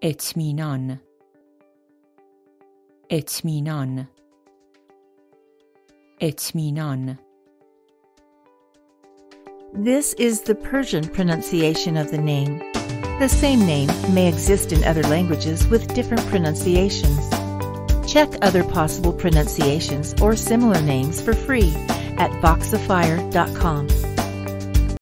اطمینان اطمینان اطمینان. This is the Persian pronunciation of the name. The same name may exist in other languages with different pronunciations. Check other possible pronunciations or similar names for free at Voxifier.com.